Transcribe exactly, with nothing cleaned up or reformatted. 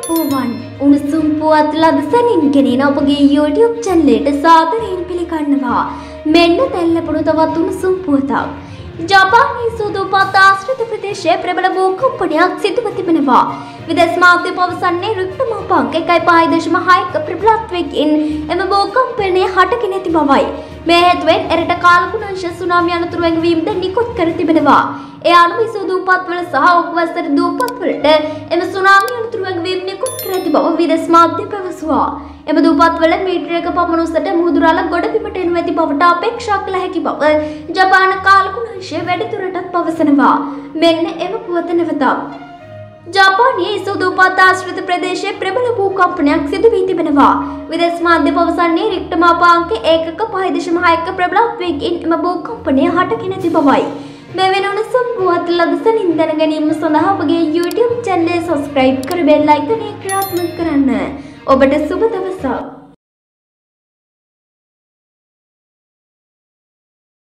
අයිබෝවන් උණුසුම් පුවත් ලදසනින් ගෙනෙන ඔබගේ YouTube channel එකට සාදරයෙන් පිළිගන්නවා. මෙන්න දැන් ලැබුණු තවත් උණුසුම් පුවතක්. ජපානයේ සුදුපත් ආශ්‍රිත ප්‍රදේශයේ ප්‍රබල භූකම්පනයක් සිදුව තිබෙනවා. විදේශ මාධ්‍ය පවසන්නේ රික්ටර් මාපක එකයි පහ දශම හයක ප්‍රබලත්වයකින් එම භූකම්පනය හටගෙන ඇති බවයි. මේ හේතුවෙන් එරට කාලගුණාංශ සුනාමි අනතුරු වැළවීමද නිකුත් කර තිබෙනවා. ඒ අනුව සුදුපත්වල සහ ඔක්වස්තර දූපත්වලට එම සුනාමි අනතුරු වැළවීම නිකුත් කර ඇති බව විදේශ මාධ්‍ය පැවසුවා. එම දූපත්වල මීටරයක පමණ උසට මුහුදුරාල ගොඩබිමට එනු ඇති බවට අපේක්ෂා කළ හැකි බව ජපාන කාලගුණාංශය වැඩිදුරටත් පවසනවා. මෙන්න එම පුවත නැවතත්. ජපානයේ සුදුපත් ආශ්‍රිත ප්‍රදේශයේ ප්‍රබල භූකම්පනයක් සිදු වී තිබෙනවා. විදේශ මාධ්‍ය පවසන්නේ රික්ටර් මාපාංක ඒකක පහ දශම හයක ප්‍රබලත්වයකින් එම භූකම්පනය හටගෙන ඇති බවයි. මේ වෙන උණුසුම් පුවත් ලදසනින් දැන ගැනීම සඳහා ඔබගේ YouTube channel එක subscribe කර bell icon එක ක්‍රියාත්මක කරන්න. ඔබට සුබ දවසක්.